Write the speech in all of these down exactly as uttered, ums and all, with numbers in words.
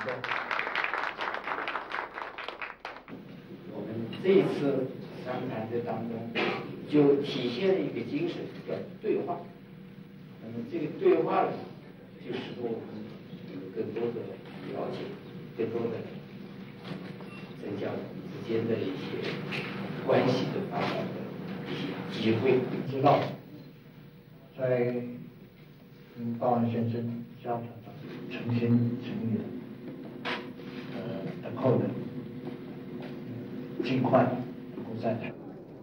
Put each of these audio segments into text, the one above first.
我们这一次商谈的当中，就体现了一个精神，叫对话。那么这个对话呢，就使得我们有更多的了解，更多的增加我们之间的一些关系的发展的一些机会。 知道，在跟道安先生交谈上，诚心诚意的，呃，等候的，尽快能够在台。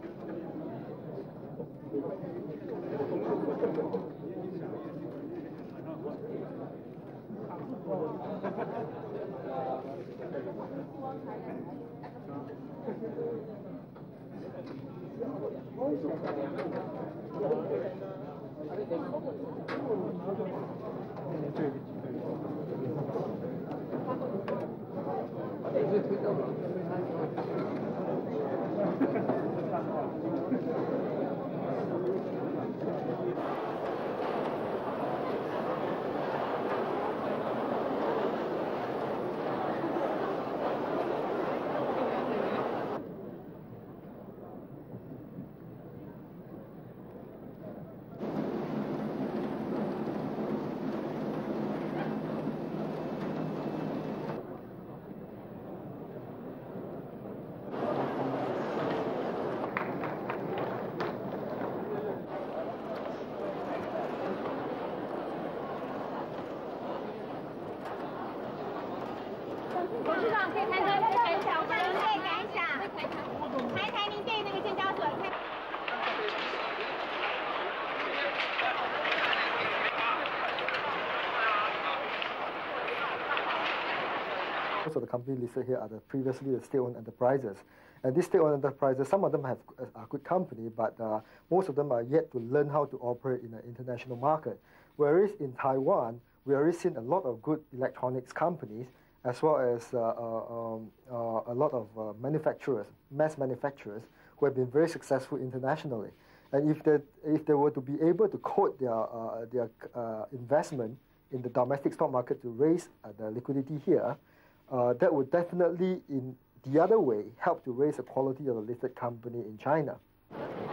董事长可以谈谈您的感想，谈您的感想，谈一谈您对那个证交所看。 Most of the companies listed here are the previously the state-owned enterprises. And these state-owned enterprises, some of them have are good company, but uh, most of them are yet to learn how to operate in an international market. Whereas in Taiwan, we already seen a lot of good electronics companies, as well as uh, uh, um, uh, a lot of uh, manufacturers, mass manufacturers, who have been very successful internationally. And if they, if they were to be able to quote their, uh, their uh, investment in the domestic stock market to raise uh, the liquidity here, uh, that would definitely, in the other way, help to raise the quality of a listed company in China.